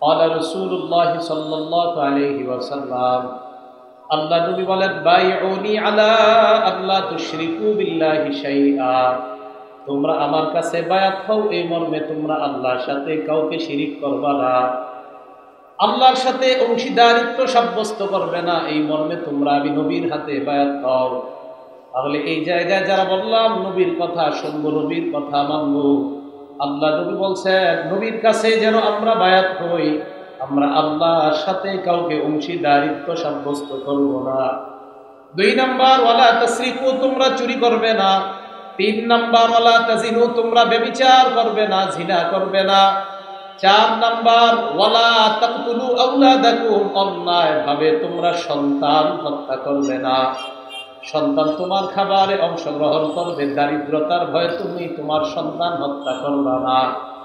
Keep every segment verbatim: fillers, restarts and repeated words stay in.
ক্বালা রাসূলুল্লাহ সাল্লাল্লাহু আলাইহি ওয়াসাল্লাম, আল্লাহ নবী বলেন, বাইউনি আলা আল্লা তুশরিকু বিল্লাহি শাইআ, তোমরা আমার কাছে বায়াত হও এই মর্মে তোমরা আল্লাহর সাথে কাউকে শিরিক করবে না, আল্লাহর সাথে অংশীদারিত্ব সাব্যস্ত করবে না, এই মর্মে তোমরা আমি নবীর হাতে বায়াত হও। তাহলে এই জায়গায় যারা বললাম নবীর কথা শুনবো, নবীর কথা মানবো, আল্লাহ নবী বলছেন নবীর কাছে যেন আমরা বায়াত হই, আমরা আল্লাহর সাথে কাউকে অংশীদারিত্ব সাব্যস্ত করব না। দুই নাম্বার, ওয়ালা তাসরিকু, তোমরা চুরি করবে না। তিন নাম্বার, ওয়ালা তাজিনু, তোমরা ব্যভিচার করবে না, জিনা করবে না। চার নাম্বার, ওয়ালা তাকতুলু আওলাদাকুম, অন্যায় ভাবে তোমরা সন্তান হত্যা করবে না। সন্তান তোমার খাবারে অংশগ্রহণ করবে, দারিদ্রতার ভয়ে তুমি তোমার সন্তান হত্যা করবে না।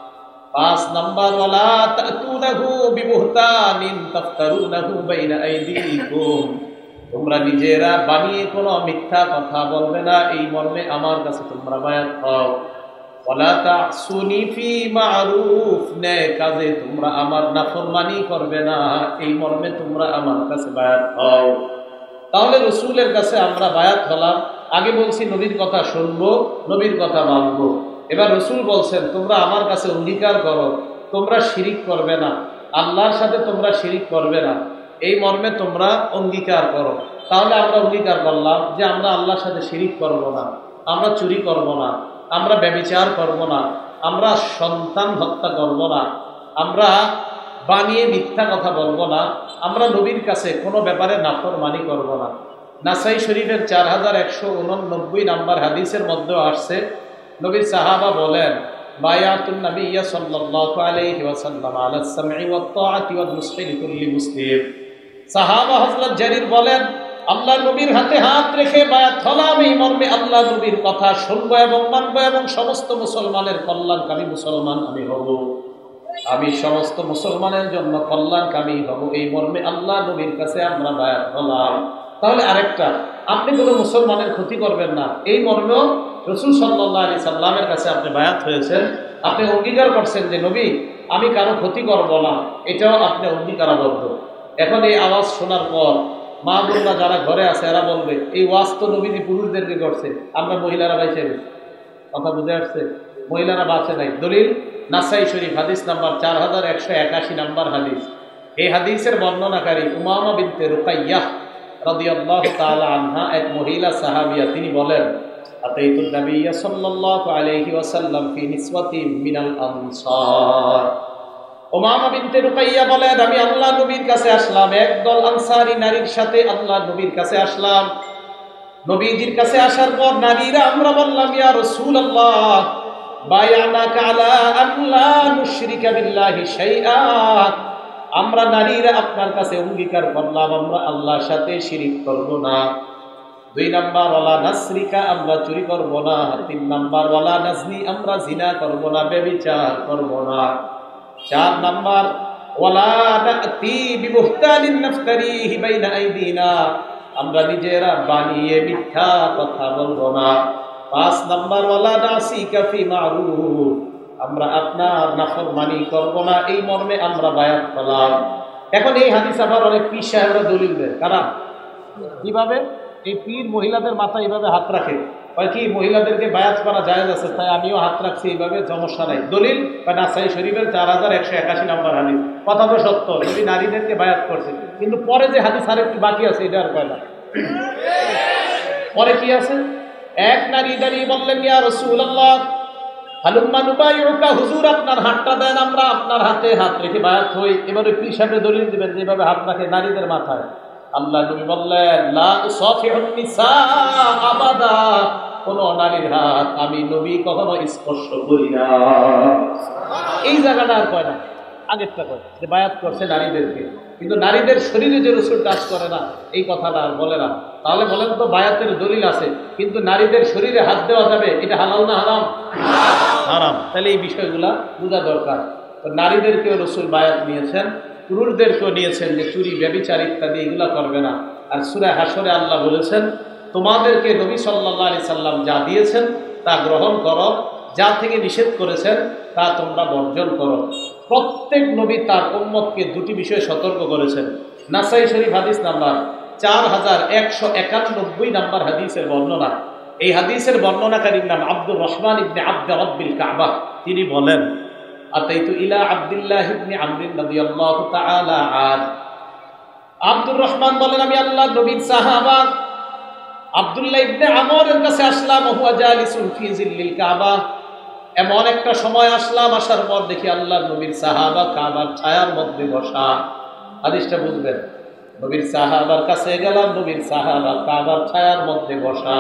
পাঁচ নাম্বার, ওয়ালা তাতুনাহু বিবুহতানিন তাফতারুনাহু বাইনা আইদিকুম, তোমরা নিজেরা বানিয়ে কোনো মিথ্যা কথা বলবে না, এই মর্মে আমার কাছে তোমরা বায়াত হও। ওয়ালা তাসুনি ফি মারুফ, নেক কাজে তোমরা আমার নাফরমানি করবে না, এই মর্মে তোমরা আমার কাছে বায়াত হও। তাহলে রাসূলের কাছে আমরা বায়াত হলাম। আগে বলছি নবীর কথা শুনবো, নবীর কথা মানবো। এবার রাসূল বলছেন তোমরা আমার কাছে অঙ্গীকার করো তোমরা শিরিক করবে না, আল্লাহর সাথে তোমরা শিরিক করবে না, এই মর্মে তোমরা অঙ্গীকার করো। তাহলে আমরা অঙ্গীকার করলাম যে আমরা আল্লাহর সাথে শিরিক করব না, আমরা চুরি করব না, আমরা ব্যভিচার করব না, আমরা সন্তান হত্যা করব না, আমরা বানিয়ে মিথ্যা কথা বলবো না, আমরা নবীর কাছে কোনো ব্যাপারে নাফরমানি করব না। নাসাই শরীফের চার হাজার একশো উননব্বই নাম্বার হাদিসের মধ্যেও আসছে, নবীর সাহাবা বলেন, বায়াতুন নবিয়্য সাল্লাল্লাহু আলাইহি ওয়াসাল্লাম আলা সামঈ ওয়াত তাআতি ওয়ান নুসহি লিকুল্লি মুসলিম। সাহাবা হযরত জারির বলেন, আল্লাহ নবীর হাতে হাত রেখে বায়াত হলাম এই মর্মে আল্লাহ নবীর কথা শুনবো এবং মানবো এবং সমস্ত মুসলমানের কল্যাণকামী মুসলমান আমি হব, আমি সমস্ত মুসলমানের জন্য কল্যাণকামী হব, এই মর্মে আল্লাহ নবীর কাছে আমরা বায়াত হলাম। তাহলে আরেকটা, আপনি কোনো মুসলমানের ক্ষতি করবেন না, এই মর্মেও রাসূল সাল্লাল্লাহু আলাইহি সাল্লামের কাছে আপনি বায়াত হয়েছেন, আপনি অঙ্গীকার করছেন যে নবী আমি কারো ক্ষতি করব না, এটাও আপনি অঙ্গীকারাবদ্ধ। এখন এই আওয়াজ শোনার পর মা বোনরা যারা ঘরে আছে এরা বলবে এই ওয়াজ তো নবীজি পুরুষদেরকে করছে, আমরা মহিলারা বাইছে গেছি। কথা বুঝে আসছে? মহিলারা বাঁচে নাই। দলিল নাসাই শরীফ হাদিস নাম্বার চার হাজার একশো একাশি নাম্বার হাদিস। এই হাদিসের বর্ণনাকারী উমামা বিনতে রুকাইয়াহ রাদিয়াল্লাহু তাআলা আনহা, এক মহিলা সাহাবিয়া, তিনি বলেন, আতাইতু নবিয়্য সাল্লাল্লাহু আলাইহি ওয়াসাল্লাম ফি নিসওয়াতিন মিনাল আনসার। উমামা বিনতে রুকাইয়া বলেন, আমি আল্লাহ নবীর কাছে আসলাম, একদল আনসারী নারীর সাথে আল্লাহ নবীর কাছে আসলাম। নবীজির কাছে আসার পর নারীরা আমরা বললাম, ইয়া রাসূলুল্লাহ বায়ানাকা আলা আল্লা নুশরিকা বিল্লাহি শাইআ, আমরা নারীরা আপনার কাছে অঙ্গীকার করলাম আমরা আল্লাহর সাথে শিরিক করব না। দুই নাম্বার, ওয়ালা নাসরিকা, আমরা চুরি করব না। তিন নাম্বার, ওয়ালা নাজনি, আমরা জিনা করব না, ব্যভিচার করব না। চার নাম্বার, ওয়ালা নাতি বিবুহতানিন নাফতারিহি বাইনা আইদিনা, আমরা নিজেরা বানিয়ে মিথ্যা কথা বলবো না। পাঁচ নাম্বার, ওয়ালা নাসিকা ফি মারুফ, আমরা আপনার নাফরমানি করব না, এই মর্মে আমরা বায়াত করলাম। এখন এই হাদিস আবার অনেক পীর সাহেবরা দলিল দেয়, কারা কিভাবে এই পীর মহিলাদের মাথায় এইভাবে হাত রাখে, হয় কি মহিলাদেরকে বায়াত করা জায়েজ আছে, তাই আমিও হাত রাখছি, এইভাবে সমস্যা নাই। দলিল নাসাই শরীফের চার হাজার একশো একাশি নাম্বার হাদিস। কথা তো সত্য, নবী নারীদেরকে বায়াত করছে, কিন্তু পরে যে হাদিস আর একটু বাকি আছে এটা আর কয় না। পরে কি আছে? এক নারী দাঁড়িয়ে বললেন, ইয়া রাসূলুল্লাহ হালুম্মা নুবাইউকা, হুজুর আপনার হাতটা দেন, আমরা আপনার হাতে হাত রেখে বায়াত হই। এবারে পীর সাহেব দলিল দিবেন যেভাবে হাত রাখে নারীদের মাথায়। আল্লাহ নবী বললেন, লা উসাফিহুন নিসা আবাদা, কোন নারীর হাত আমি নবী কখনো স্পর্শ করি না। এই জায়গাটা আর কয় না, আগেরটা কয় যে বায়াত করছে নারীদেরকে, কিন্তু নারীদের শরীরে যে রাসূল টাচ করে না এই কথাটা আর বলে না। তাহলে বলেন তো বায়াতের দলিল আছে, কিন্তু নারীদের শরীরে হাত দেওয়া যাবে, এটা হালাল না হারাম? হারাম। তাহলে এই বিষয়গুলা বোঝা দরকার। তো নারীদেরকেও রাসূল বায়াত নিয়েছেন, পুরুষদেরকেও নিয়েছেন যে চুরি ব্যভিচার ইত্যাদি এগুলা করবে না। আর সূরা হাশরে আল্লাহ বলেছেন, তোমাদেরকে নবী সাল্লাল্লাহু আলাইহি সাল্লাম যা দিয়েছেন তা গ্রহণ করো, যা থেকে নিষেধ করেছেন তা তোমরা বর্জন করো। প্রত্যেক নবী তার উম্মতকে দুটি বিষয়ে সতর্ক করেছেন। নাসাই শরীফ হাদিস নাম্বার চার হাজার একশো একানব্বই নাম্বার হাদিসের বর্ণনা। এই হাদিসের বর্ণনাকারীর নাম আব্দুর রহমান ইবনে আব্দ রব্বিল কাবা। তিনি বলেন, আতাইতু ইলা আব্দুল্লাহ ইবনে আমর রাদিয়াল্লাহু তাআলা আন। আব্দুর রহমান বলেন, আমি আল্লাহর নবীর সাহাবা আব্দুল্লাহ ইবনে আমরের কাছে আসলাম, হুয়া জালিসুন ফি জিল্লিল কাবা। এমন একটা সময় আসলাম, আসার পর দেখি আল্লাহর নবীর সাহাবা কাবার ছায়ার মধ্যে বসা। হাদিসটা বুঝবেন, নবীর সাহাবার কাছে গেলাম, নবীর সাহাবা কাবার ছায়ার মধ্যে বসা।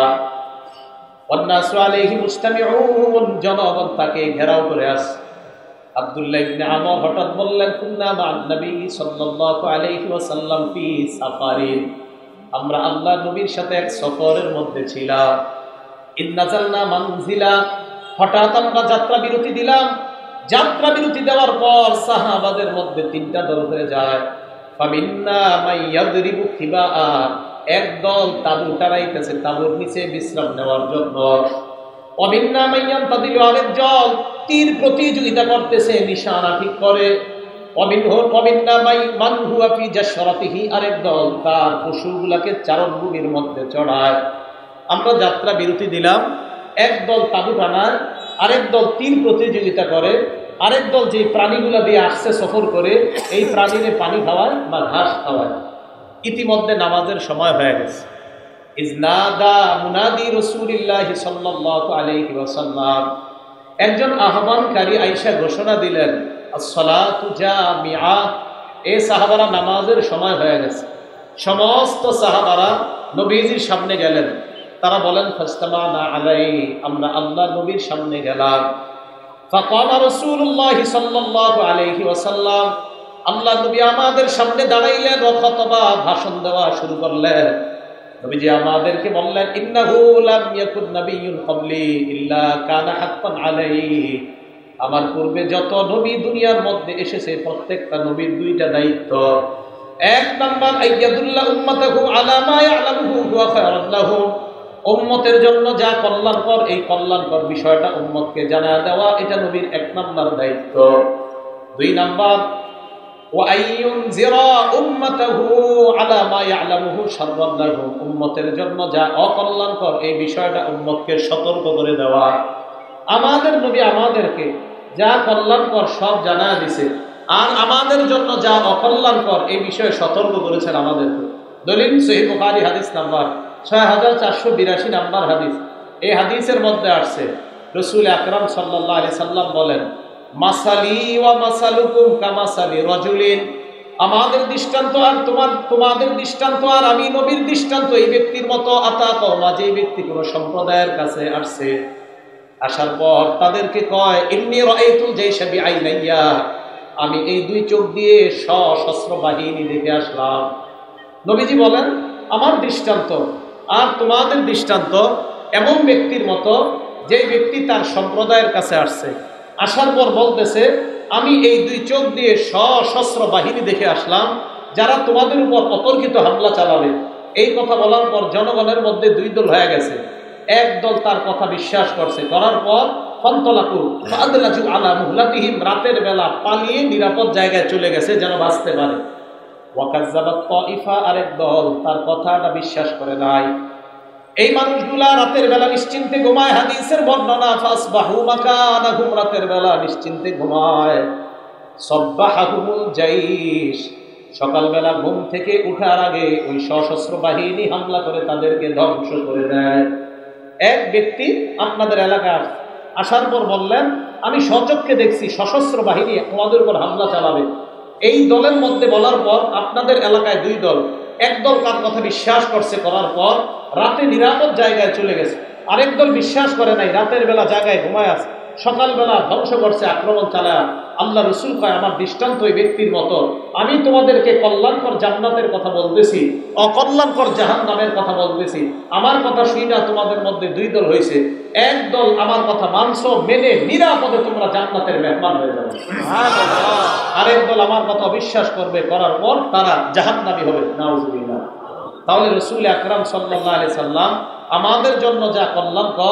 ওয়ান্নাসু আলাইহি মুস্তামিউন, জনগণ তাকে ঘেরাও করে আছে। আব্দুল্লাহ ইবনে আমর হঠাৎ বললেন, কুন্না মা'আন নবী সাল্লাল্লাহু আলাইহি ওয়াসাল্লাম ফি সাফারিন, আমরা আল্লাহর নবীর সাথে এক সফরের মধ্যে ছিলাম। ইন নাযালনা মানজিলা, হঠাৎ আমরা যাত্রা বিরতি দিলাম। যাত্রা বিরতি দেওয়ার পর সাহাবাদের মধ্যে তিনটা দল হয়ে যায়। ফামিন্না মাই ইয়াদরিবু খিবাআ, একদল তাবু টানাইতেছে তাবুর নিচে বিশ্রাম নেওয়ার জন্য। ওয়ামিন্না মাই ইয়ানতাদিলু, আরেকজন তীর প্রতিযোগিতা করতেছে, নিশানা ঠিক করে। ওয়ামিনহু ওয়ামিন্না মাই মান হুয়া ফি জাশরাতিহি, আরেক দল তার পশুগুলোকে চারণভূমির মধ্যে চড়ায়। আমরা যাত্রা বিরতি দিলাম, একদল তাবু টানায়, আরেক দল তীর প্রতিযোগিতা করে, আরেক দল যে প্রাণীগুলা দিয়ে আসছে সফর করে এই প্রাণীরে পানি খাওয়ায় বা ঘাস খাওয়ায়। ইতিমধ্যে নামাজের সময় হয়ে গেছে। ইজনাদা মুনাদি রাসূলুল্লাহি সাল্লাল্লাহু আলাইহি ওয়াসাল্লাম, একজন আহ্বানকারী আয়েশা ঘোষণা দিলেন, আসসালাতু জামিআ, এই সাহাবারা নামাজের সময় হয়ে গেছে। সমস্ত সাহাবারা নবীজির সামনে গেলেন। তারা বলেন, ফাস্তামানা আলাইহি, আমরা আল্লাহ নবীর সামনে গেলাম। ফাকামা রাসূলুল্লাহি সাল্লাল্লাহু আলাইহি ওয়াসাল্লাম, আল্লাহ নবী আমাদের সামনে দাঁড়াইলেন, খাতবা, ভাষণ দেওয়া শুরু করলেন। নবীজি আমাদেরকে বললেন, ইন্নাহু লাম ইয়াকুন নাবিয়্যুন ক্বাবলি ইল্লা কানা হাক্কান আলাইহি, আমার পূর্বে যত নবী দুনিয়ার মধ্যে এসেছে প্রত্যেকটা নবীর দুইটা দায়িত্ব। এক নাম্বার, আইয়াদুল্লাহ উম্মাতাহু আলা মা ইয়ালামুহু ওয়া খায়রান লাহুম, উম্মতের জন্য যা কল্যাণকর এই কল্যাণকর বিষয়টা উম্মতকে জানায় দেওয়া, এটা নবীর এক নাম্বার দায়িত্ব। দুই নাম্বার, ওয়া আইয়ুনজিরা উম্মাতাহু আলা মা ইয়ালামুহু শাররান লাহুম, উম্মতের জন্য যা অকল্যাণকর এই বিষয়টা উম্মতকে সতর্ক করে দেওয়া। আমাদের নবী আমাদেরকে যা কল্যাণকর সব জানায় দিয়েছে, আর আমাদের জন্য যা অকল্যাণকর এই বিষয়ে সতর্ক করেছেন আমাদেরকে। দলিল সহিহ বুখারী হাদিস নাম্বার ছয় হাজার চারশো বিরাশি নাম্বার হাদিস। এই হাদিসের মধ্যে আসছে, রাসূল আকরাম সাল্লাল্লাহু আলাইহি সাল্লাম বলেন, মাসালি ওয়া মাসালুকুম কামাসালি রাজুলিন, আমাদের দৃষ্টান্ত আর তোমার তোমাদের দৃষ্টান্ত আর আমি নবীর দৃষ্টান্ত এই ব্যক্তির মতো। আতা কওমা, যে ব্যক্তি কোন সম্প্রদায়ের কাছে আসছে, আসার পর তাদেরকে কয়, ইন্নী রাআইতুল জাইশা বিআইনাইয়া, আমি এই দুই চোখ দিয়ে সশস্ত্র বাহিনী দেখে আসলাম। নবীজি বলেন, আমার দৃষ্টান্ত আর তোমাদের দৃষ্টান্ত এমন ব্যক্তির মতো যে ব্যক্তি তার সম্প্রদায়ের কাছে আসছে, আসার পর বলতেছে, আমি এই দুই চোখ দিয়ে সশস্ত্র বাহিনী দেখে আসলাম যারা তোমাদের উপর অতর্কিত হামলা চালাবে। এই কথা বলার পর জনগণের মধ্যে দুই দল হয়ে গেছে। এক দল তার কথা বিশ্বাস করছে, করার পর ফন্তলাকু ফাদলাজু আলা মুহলাতিহিম, রাতের বেলা পালিয়ে নিরাপদ জায়গায় চলে গেছে যেন বাঁচতে পারে। ওয়াকাজ্জাবাত তাইফা, আরেক দল তার কথাটা বিশ্বাস করে নাই। এই মানুষগুলা রাতের বেলা নিশ্চিন্তে ঘুমায়। হাদিসের বর্ণনা, ফাসবাহু মাকানাহুম, রাতের বেলা নিশ্চিন্তে ঘুমায়। সাব্বাহাহুমুল জাইশ, সকালবেলা ঘুম থেকে উঠার আগে ওই সশস্ত্র বাহিনী হামলা করে তাদেরকে ধ্বংস করে দেয়। এক ব্যক্তি আপনাদের এলাকায় আসার পর বললেন, আমি স্বচক্ষে দেখছি সশস্ত্র বাহিনী আমাদের উপর হামলা চালাবে। এই দলের মধ্যে বলার পর আপনাদের এলাকায় দুই দল, এক দল কার কথা বিশ্বাস করছে, করার পর রাতে নিরাপদ জায়গায় চলে গেছে। আরেক দল বিশ্বাস করে নাই, রাতের বেলা জায়গায় ঘুমায় আছে, সকালবেলা ধ্বংস করছে, আক্রমণ চালায়। আল্লাহ রসুল কয়, আমার দৃষ্টান্ত ওই ব্যক্তির মতো। আমি তোমাদেরকে কল্যাণকর জান্নাতের কথা বলতেছি, অকল্যাণকর জাহান্নামের কথা বলতেছি। আমার কথা শুই না তোমাদের মধ্যে দুই দল হয়েছে। এক দল আমার কথা মানছো, মেনে নিরাপদে তোমরা জান্নাতের মেহমান হয়ে যাবে। আরেক দল আমার কথা অবিশ্বাস করবে, করার পর তারা জাহান্নামী হবে। নাউজুবিল্লাহ। তাহলে রাসূল আকরাম সাল্লাল্লাহু আলাইহি সাল্লাম আমাদের জন্য যা কল্যাণকর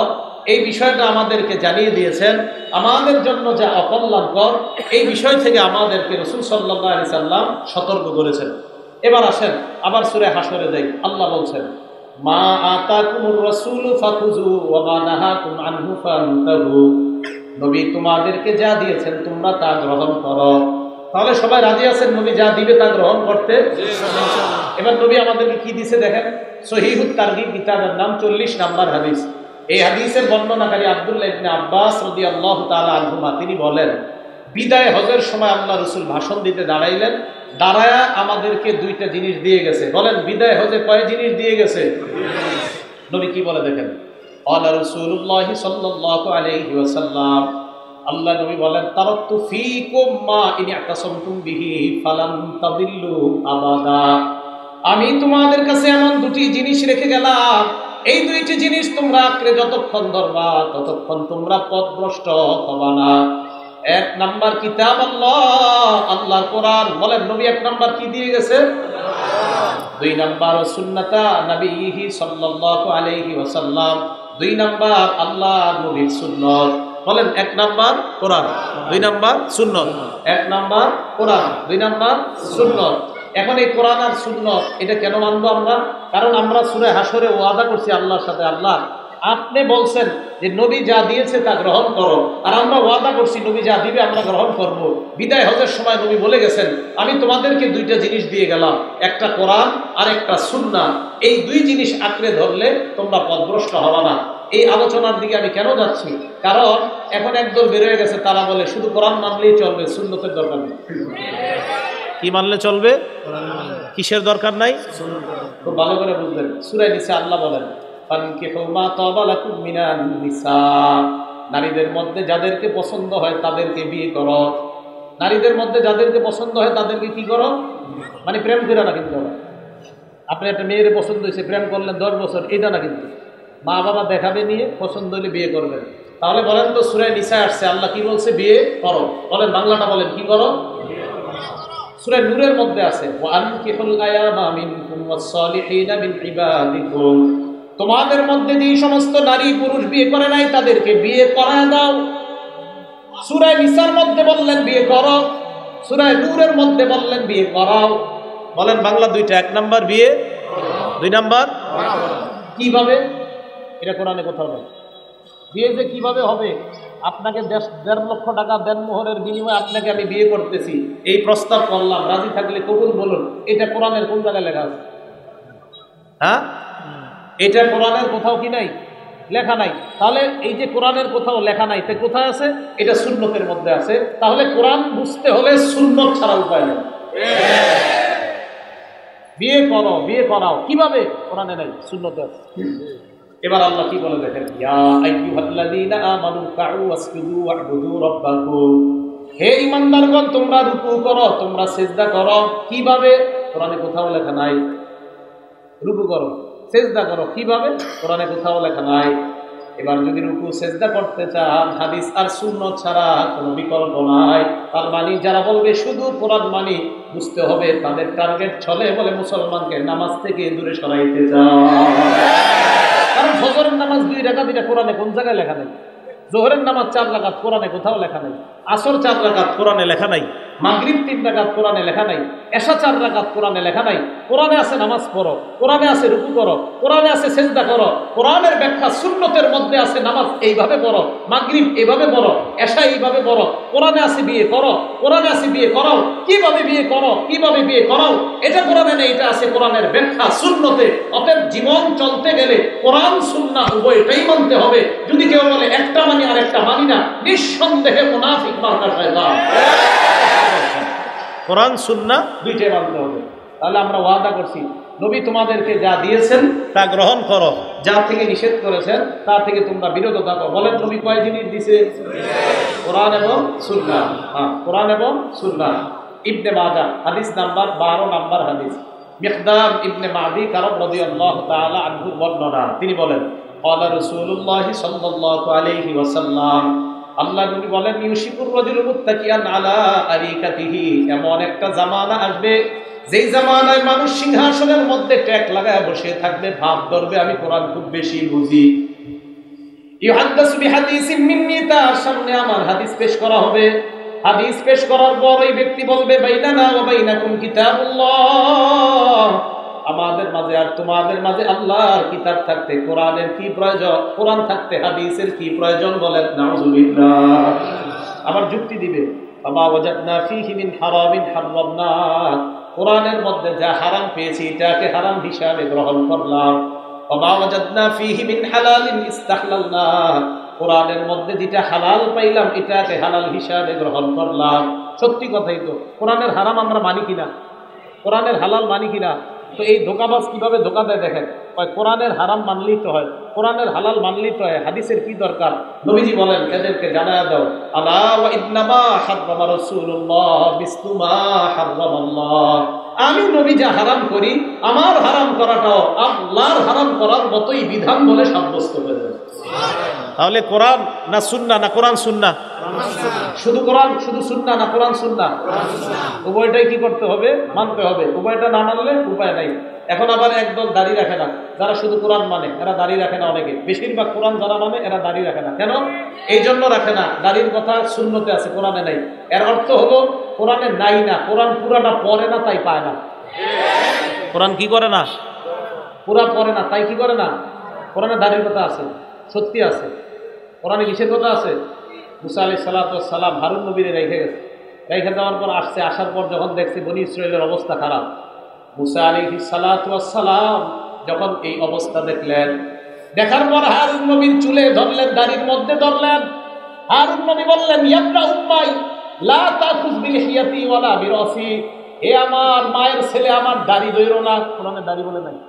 এই বিষয়টা আমাদেরকে জানিয়ে দিয়েছেন, আমাদের জন্য যা অকল্যাণকর এই বিষয় থেকে আমাদেরকে রাসূল সাল্লাল্লাহু আলাইহি সাল্লাম সতর্ক করেছেন। এবার আসেন আবার সূরা হাসরে যাই। আল্লাহ বলছেন, মা আতাকুমুর রাসূলু ফাখুযু ওয়া মা নাহাকুম আনহু ফান্তাহু। নবী তোমাদেরকে যা দিয়েছেন তোমরা তা গ্রহণ করো। তাহলে সবাই রাজি আছেন নবী যা দিবে তা গ্রহণ করতে? এবার নবী আমাদেরকে কি দিছে দেখেন, সহিহুত তারগিব কিতাবের নাম চল্লিশ নাম্বার হাদিস। এই হাদিসের বর্ণনাকারী আব্দুল্লাহ ইবনে আব্বাস রাদিয়াল্লাহু তাআলা আনহুমা তিনি বলেন, বিদায় হজের সময় আল্লাহ রাসূল ভাষণ দিতে দাঁড়াইলেন, দাঁড়ায়া আমাদেরকে দুইটা জিনিস দিয়ে গেছে। বলেন বিদায় হজে কয় জিনিস দিয়ে গেছে? নবী কি বলে দেখেন, ক্বালা রাসূলুল্লাহি সাল্লাল্লাহু আলাইহি ওয়াসাল্লাম, আল্লাহ নবী বলেন, তারাকতু ফীকুম মা ইন ইতাসামতুম বিহি ফালান তাদিল্লু আবাদা। আমি তোমাদের কাছে এমন দুটি জিনিস রেখে গেলাম, এই দুইটি জিনিস তোমরা আঁকড়ে যতক্ষণ ধরবা ততক্ষণ তোমরা পথভ্রষ্ট হবা না। এক নাম্বার কিতাব আল্লাহ, আল্লাহর কোরআন। বলেন নবী এক নাম্বার কি দিয়ে গেছে? দুই নাম্বার সুন্নাতা নবীহি সাল্লাল্লাহু আলাইহি ওয়াসাল্লাম। দুই নাম্বার আল্লাহ নবীর সুন্নাত। বলেন এক নাম্বার কোরআন, দুই নাম্বার সুন্নাত। এক নাম্বার কোরআন, দুই নাম্বার সুন্নাত। এখন এই কোরআন আর সুন্নাত এটা কেন মানবো আমরা? কারণ আমরা সূরা হাসরে ওয়াদা করছি আল্লাহর সাথে, আল্লাহ আপনি বলছেন যে নবী যা দিয়েছে তা গ্রহণ করো, আর আমরা ওয়াদা করছি নবী যা দিবে আমরা গ্রহণ করব। বিদায় হজের সময় নবী বলে গেছেন, আমি তোমাদেরকে দুইটা জিনিস দিয়ে গেলাম, একটা কোরআন আর একটা সুন্নাহ। এই দুই জিনিস আঁকড়ে ধরলে তোমরা পথভ্রষ্ট হবা না। এই আলোচনার দিকে আমি কেন যাচ্ছি? কারণ এখন একদল বের হয়ে গেছে, তারা বলে শুধু কোরআন মানলেই চলবে, সুন্নতের দরকার নেই। কি মানলে চলবে? কিসের দরকার নাই? খুব ভালো করে বুঝলেন। সূরা নিসা আল্লাহ বলেন, ফানকিহু মা তাবা লাকুম মিনান নিসা। নারীদের মধ্যে যাদেরকে পছন্দ হয় তাদেরকে বিয়ে করো। নারীদের মধ্যে যাদেরকে পছন্দ হয় তাদেরকে কি করো? মানে প্রেম করে না কিন্তু। আপনি একটা মেয়ের পছন্দ হয়েছে, প্রেম করলেন দশ বছর, এটা না কিন্তু। মা বাবা দেখাবে নিয়ে পছন্দ হলে বিয়ে করবেন। তাহলে বলেন তো সূরা নিসা আসছে আল্লাহ কি বলছে? বিয়ে করো। বলেন বাংলাটা বলেন, কি করো? সূরা নূরের মধ্যে আছে, ওয়া আনকিহুল আয়ামা মিনকুম ওয়াস-সালিহিনা মিন ইবাদিকুম। তোমাদের মধ্যে যে সমস্ত নারী পুরুষ বিয়ে করে নাই তাদেরকে বিয়ে করায় দাও। সূরা নিসার মধ্যে বললেন বিয়ে করো, সূরা নূরের মধ্যে বললেন বিয়ে করাও। বলেন বাংলা দুইটা, এক নাম্বার বিয়ে, দুই নাম্বার কিভাবে? এটা কোরআনে কোথাও নেই। বিয়ে যে কিভাবে হবে? আপনাকে দেড় লক্ষ টাকা দেনমোহরের বিনিময়ে আপনাকে আমি বিয়ে করতেছি, এই প্রস্তাব করলাম, রাজি থাকলে কবুল বলুন। এটা কোরআনের কোন জায়গায় লেখা আছে? হ্যাঁ, এটা কোরআনের কোথাও কি নাই? লেখা নাই। তাহলে এই যে কোরআনের কোথাও লেখা নাই, তা কোথায় আছে? এটা সুন্নতের মধ্যে আছে। তাহলে কোরআন বুঝতে হলে সুন্নত ছাড়া উপায় নেই। বিয়ে করো, বিয়ে করাও, কিভাবে? কোরআনে নাই, সুন্নতে আছে। এবার আল্লাহ কি বলে দেখেন, ইয়া আইয়ুহাল্লাযীনা আমানু কাউ ওয়াসজুদু ওয়া'বুদু রাব্বাকুম। হে ঈমানদারগণ তোমরা রুকু করো, তোমরা সিজদা করো। কিভাবে? কোরআনে কোথাও লেখা নাই। রুকু করো, সিজদা করো, কিভাবে? কোরআনে কোথাও লেখা নাই। এবার যদি রুকু সিজদা করতে চান হাদিস আর সুন্নাত ছাড়া কোনো বিকল্প নাই। তার মানে যারা বলবে শুধু কোরআন মানি, বুঝতে হবে তাদের টার্গেট ছলে বলে মুসলমানকে নামাজ থেকে দূরে সরাইতে চায়। কারণ ফজরের নামাজ দুই রাকাত, এটা কোরআনে কোন জায়গায় লেখা নেই। জোহরের নামাজ চার রাকাত, কোরআনে কোথাও লেখা নেই। আসর চার রাকাত, কোরআনে লেখা নাই। মাগরিব তিন রাকাত, কোরআনে লেখা নাই। এশা চার রাকাত, কোরআনে লেখা নাই। কোরআনে আছে নামাজ পড়ো, কোরআনে আছে রুকু করো, কোরআনে আছে সিজদা করো। কোরআনের ব্যাখ্যা সুন্নতের মধ্যে আছে, নামাজ এইভাবে পড়ো, মাগরিব এইভাবে পড়ো, এশা এইভাবে পড়ো। কোরআনে আছে বিয়ে করো, কোরআনে আছে বিয়ে করো। কিভাবে বিয়ে করো, কিভাবে বিয়ে করো, এটা কোরআনে নেই, এটা আছে কোরআনের ব্যাখ্যা সুন্নতে। অতএব জীবন চলতে গেলে কোরআন সুন্নাহ উভয়টাই মানতে হবে। যদি কেউ বলে একটা মানি আর একটা মানি না, নিঃসন্দেহে মুনাফিক মার্কা শয়তান। কোরআন সুন্নাহ দুইটাই মানতে হবে। তাহলে আমরা ওয়াদা করছি নবী তোমাদেরকে যা দিয়েছেন তা গ্রহণ করো, যা থেকে নিষেধ করেছেন তা থেকে তোমরা বিরত থাকো। বলেন নবী কয় জিনিস দিছে? কোরআন এবং সুন্নাহ। হ্যাঁ, কোরআন এবং সুন্নাহ। ইবনে মাজাহ হাদিস নাম্বার বারো নাম্বার হাদিস, মিকদাম ইবনে মাদি কারব রাদিয়াল্লাহু তাআলা আনহু বর্ণনা। তিনি বলেন, ক্বালা রাসূলুল্লাহ সাল্লাল্লাহু আলাইহি ওয়াসাল্লাম, আল্লাহ নবী বলেন, ইউশিকুর রাজুলু মুত্তাকিয়ান আলা আরিকাতিহি। এমন একটা জামানা আসবে যেই জামানায় মানুষ সিংহাসনের মধ্যে ট্যাক লাগায় বসে থাকবে, ভাব ধরবে আমি কোরআন খুব বেশি বুঝি। ইউহাদ্দাসু বিহাদিসিন মিন্নি, তার সামনে আমার হাদিস পেশ করা হবে। হাদিস পেশ করার পর ওই ব্যক্তি বলবে বাইনানা ওয়া বাইনাকুম কিতাবুল্লাহ, আমাদের মাঝে আর তোমাদের মাঝে আল্লাহর কিতাব থাকতে কোরআনের কি প্রয়োজন, কোরআন থাকতে হাদিসের কি প্রয়োজন, বলেন নাউযুবিল্লাহ। আবার যুক্তি দিবে আমা ওয়াজাদনা ফীহি মিন হারামিন হারামনা, কোরআনের মধ্যে যা হারাম পেয়েছি এটাকে হারাম হিসাবে গ্রহণ করলাম। আমা ওয়াজাদনা ফীহি মিন হালালিন ইস্তাহলালনা, কোরআনের মধ্যে যেটা হালাল পাইলাম এটাকে হালাল হিসাবে গ্রহণ করলাম। সত্যি কথাই তো, কোরআনের হারাম আমরা মানি কিনা, কোরআনের হালাল মানি কিনা? তো এই ধোকাবাজ কিভাবে ধোকা দেয় দেখেন, কোরআনের হারাম মানলেই তো হয়, কোরআনের হালাল মানলেই তো হয়, হাদিসের কি দরকার? নবীজি বলেন এদেরকে জানায়া দাও, আলা ওয়া ইন্নামা হারামা রাসূলুল্লাহ বিসলু মা হারামাল্লাহ, আমি নবী যা হারাম করি আমার হারাম করাটাও আল্লাহর হারাম করার মতোই বিধান বলে সাব্যস্ত হয়ে যায়। তাহলে কোরআন না সুন্নাহ, না কোরআন সুন্নাহ? শুধু কোরআন, শুধু সুন্নাহ না কোরআন সুন্নাহ? উভয়টাই কি করতে হবে? মানতে হবে। উভয়টা না মানলে উপায় নাই। এখন আবার একদল দাড়ি রাখে না, যারা শুধু কোরআন মানে এরা দাড়ি রাখে না, অনেকে বেশিরভাগ কোরআন যারা মানে এরা দাড়ি রাখে না। কেন এই জন্য রাখে না? দাড়ির কথা সুন্নতে আছে, কোরআনে নাই। এর অর্থ হলো কোরআনে নাই না, কোরআন পুরাটা পড়ে না তাই পায় না। কোরআন কি করে না? পুরা পড়ে না তাই কি করে না? কোরআনে দাড়ির কথা আছে, সত্যি আছে। কোরআনে কিসের কথা আছে? মুসা আলাইহিস সালাতু ওয়াস সালাম হারুন নবীরে রেখে গেছে, রেখে দেওয়ার পর আসছে, আসার পর যখন দেখছে বনি ইসরাইলের অবস্থা খারাপ, মুসা আলাইহিস সালাতু ওয়াস সালাম যখন এই অবস্থা দেখলেন, দেখার পর হারুন নবীর চুলে ধরলেন, দাড়ির মধ্যে ধরলেন। হারুন নবী বললেন ইয়া উম্মাই লা তাখুজ বিলিহিয়াতি ওয়ালা বিরাসি, হে আমার মায়ের ছেলে আমার দাড়ি ধইরো না। কোরআনে দাড়ি বলে নাই,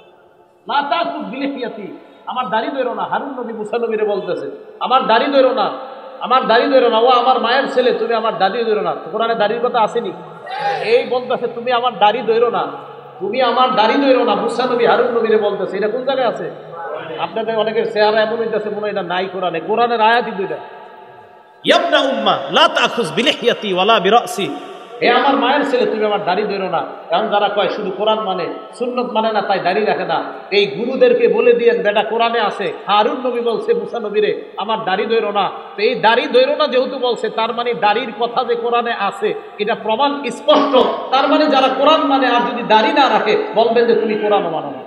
লা তাখুজ বিলিহিয়াতি, আমার দাড়ি ধইরো না। হারুন নবী মুসা নবীরে বলতেছে আমার দাড়ি ধইরো না, আমার দাড়ি ধইরো না, ও আমার মায়ের ছেলে, তুমি আমার দাড়ি ধইরো না। কোরআনে দাড়ির কথা আসেনি? এই বলতেছে তুমি আমার দাড়ি ধইরো না, তুমি আমার দাড়ি ধইরো না। মুসা নবী হারুন নবীরে বলতেছে, এটা কোন জায়গায় আছে? আপনাদের অনেকের চেহারা এমন হইতেছে মনে হয় এটা নাই কোরআনে। কোরআনের আয়াতই দুইটা, ইয়াবনা উম্মা লা তাখুজ বিলিহিয়াতি ওয়ালা বিরাসি, হে আমার মায়ের ছেলে তুমি আমার দাড়ি ধরো না। কারণ যারা কয় শুধু কোরআন মানে সুন্নত মানে না তাই দাড়ি রাখে না, এই গুরুদেরকে বলে দিয়েন বেটা কোরআনে আছে, হারুন নবী বলছে মুসা নবীরে আমার দাড়ি ধরো না। তো এই দাড়ি ধরো না যেহেতু বলছে, তার মানে দাড়ির কথা যে কোরআনে আছে এটা প্রমাণ স্পষ্ট। তার মানে যারা কোরআন মানে আর যদি দাড়ি না রাখে বলবেন যে তুমি কোরআনও মানো না,